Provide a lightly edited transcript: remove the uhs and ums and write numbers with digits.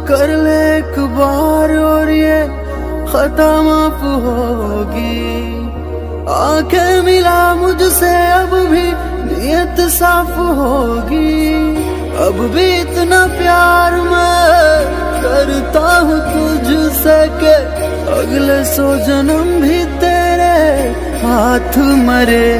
कर ले एक बार और ये खता माफ होगी। आंखें मिला मुझसे अब भी नियत साफ होगी। अब भी इतना प्यार मैं करता हूँ तुझसे के अगले 100 जन्म भी तेरे हाथ मरे।